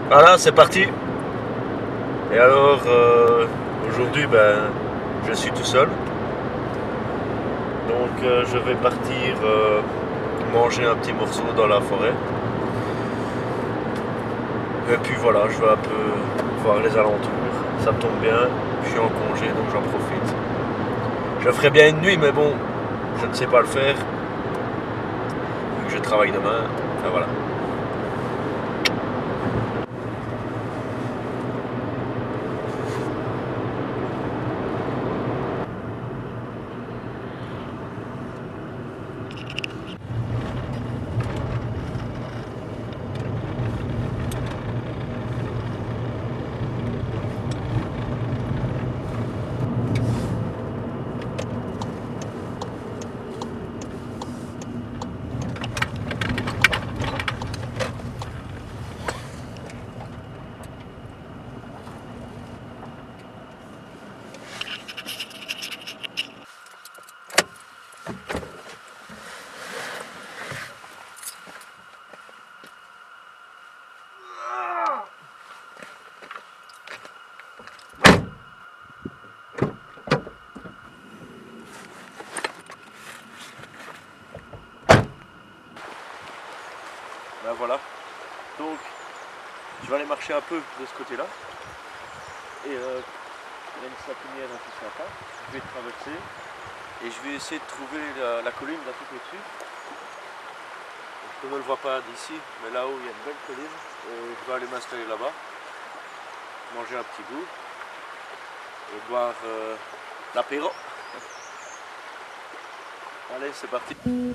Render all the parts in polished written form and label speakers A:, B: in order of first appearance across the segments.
A: Voilà, c'est parti. Et alors, aujourd'hui, je suis tout seul. Donc, je vais partir manger un petit morceau dans la forêt. Et puis voilà, je vais un peu voir les alentours. Ça tombe bien, je suis en congé, donc j'en profite. Je ferai bien une nuit, mais bon, je ne sais pas le faire. Vu que je travaille demain. Enfin voilà. Ben voilà, donc je vais aller marcher un peu de ce côté là et il y a une sapinière un peu sympa, je vais traverser et je vais essayer de trouver la colline d'un tout au-dessus. Je ne le vois pas d'ici, mais là-haut il y a une belle colline et je vais aller m'installer là-bas, manger un petit bout et boire l'apéro. Allez, c'est parti.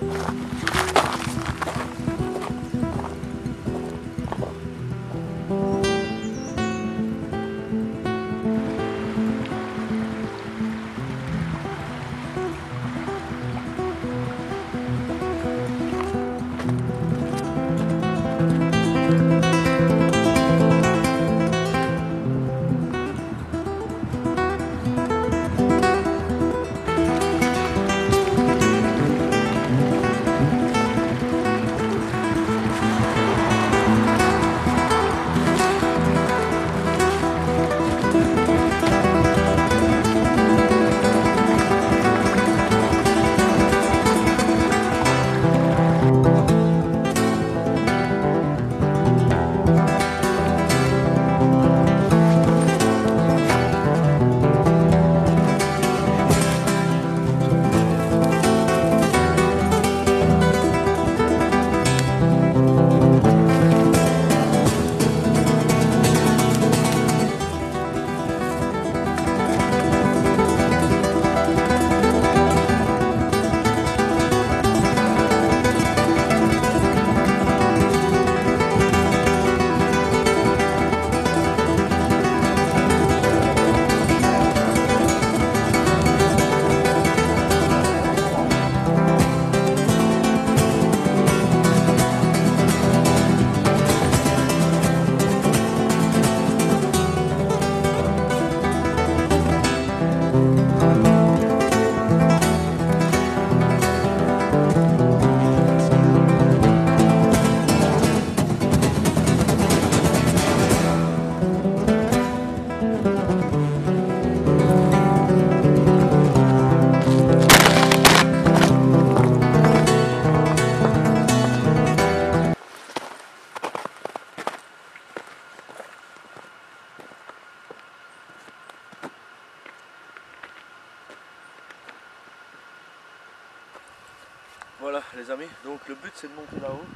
A: Voilà les amis, donc le but c'est de monter là-haut.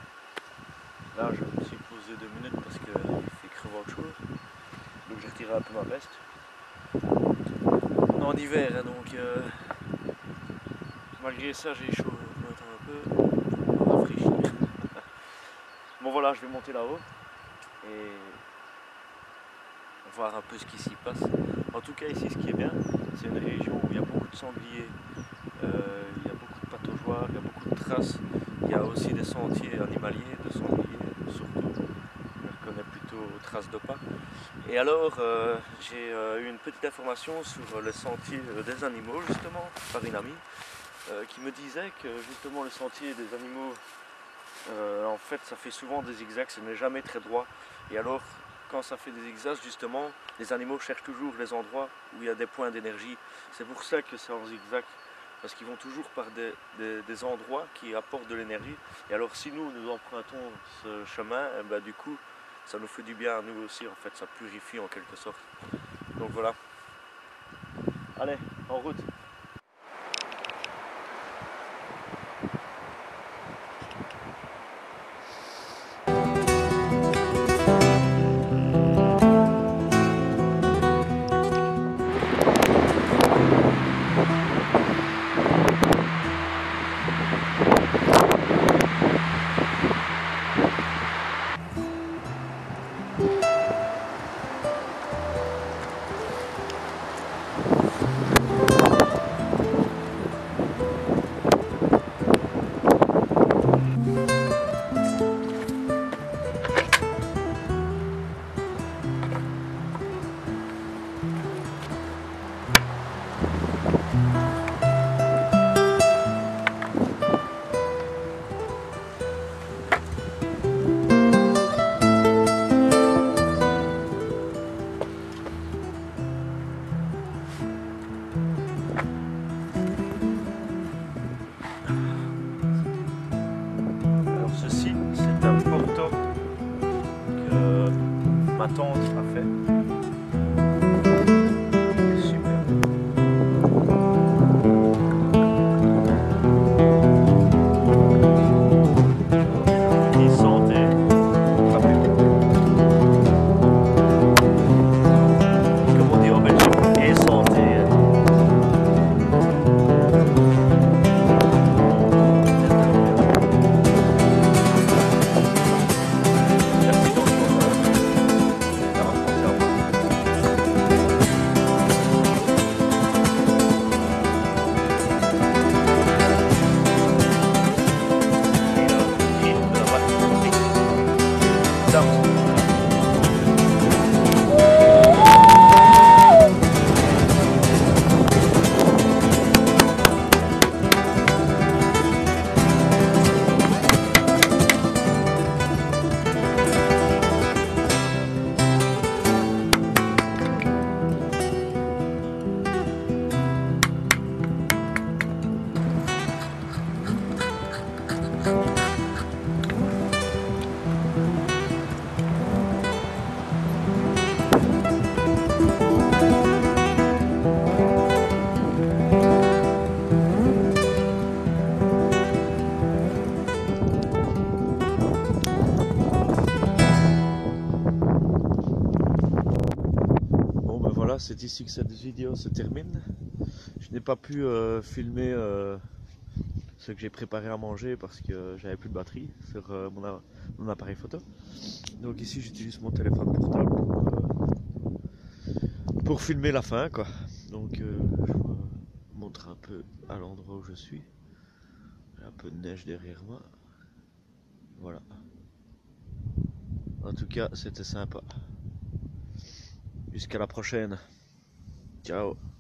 A: Là je me suis posé 2 minutes parce qu'il fait crever autre chose. Donc j'ai retiré un peu ma veste. On est en hiver hein, donc malgré ça j'ai chaud, je m'attends un peu, pour me rafraîchir. Bon voilà, je vais monter là-haut et voir un peu ce qui s'y passe. En tout cas ici ce qui est bien, c'est une région où il y a beaucoup de sangliers. Il y a beaucoup de pataugeoires, il y a beaucoup de traces, il y a aussi des sentiers animaliers, de sangliers surtout, je reconnais plutôt aux traces de pas. Et alors j'ai eu une petite information sur le sentier des animaux justement, par une amie, qui me disait que justement le sentier des animaux en fait ça fait souvent des zigzags, ce n'est jamais très droit. Et alors quand ça fait des zigzags justement, les animaux cherchent toujours les endroits où il y a des points d'énergie. C'est pour ça que c'est en zigzag, parce qu'ils vont toujours par des endroits qui apportent de l'énergie. Et alors si nous empruntons ce chemin, eh ben, du coup ça nous fait du bien à nous aussi, en fait ça purifie en quelque sorte. Donc voilà. Allez, en route. Ceci, c'est un porto que ma tante a fait. Super. Et santé. Comme on dit en Belgique, et santé. Voilà, c'est ici que cette vidéo se termine. Je n'ai pas pu filmer ce que j'ai préparé à manger parce que j'avais plus de batterie sur mon appareil photo. Donc ici j'utilise mon téléphone portable pour filmer la fin quoi. Donc je vous montre un peu à l'endroit où je suis. Il y a un peu de neige derrière moi. Voilà. En tout cas c'était sympa. Jusqu'à la prochaine. Ciao.